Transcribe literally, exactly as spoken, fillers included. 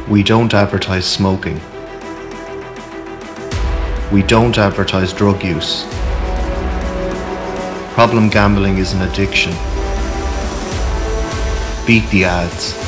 We don't advertise smoking. We don't advertise drug use. Problem gambling is an addiction. Beat the ads.